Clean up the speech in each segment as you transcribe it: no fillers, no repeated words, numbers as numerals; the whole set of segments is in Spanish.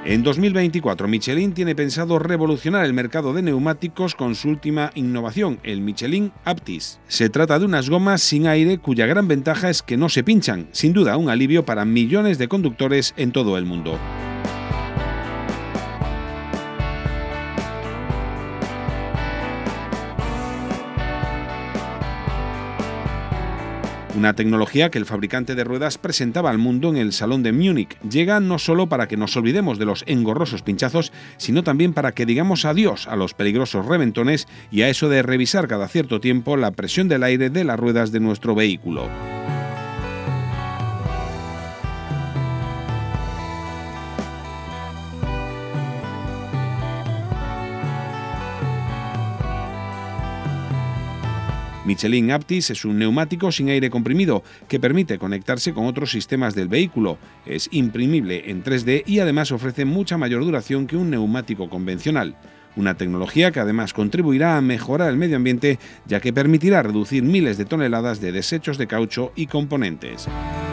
En 2024, Michelin tiene pensado revolucionar el mercado de neumáticos con su última innovación, el Michelin Aptis. Se trata de unas gomas sin aire cuya gran ventaja es que no se pinchan, sin duda un alivio para millones de conductores en todo el mundo. Una tecnología que el fabricante de ruedas presentaba al mundo en el Salón de Múnich. Llega no solo para que nos olvidemos de los engorrosos pinchazos, sino también para que digamos adiós a los peligrosos reventones y a eso de revisar cada cierto tiempo la presión del aire de las ruedas de nuestro vehículo. Michelin Aptis es un neumático sin aire comprimido que permite conectarse con otros sistemas del vehículo. Es imprimible en 3D y además ofrece mucha mayor duración que un neumático convencional. Una tecnología que además contribuirá a mejorar el medio ambiente, ya que permitirá reducir miles de toneladas de desechos de caucho y componentes.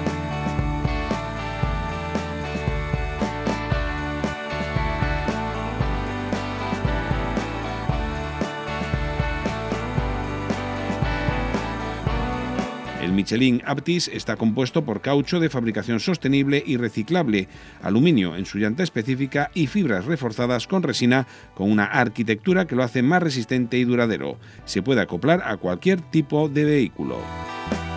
El Michelin Aptis está compuesto por caucho de fabricación sostenible y reciclable, aluminio en su llanta específica y fibras reforzadas con resina con una arquitectura que lo hace más resistente y duradero. Se puede acoplar a cualquier tipo de vehículo.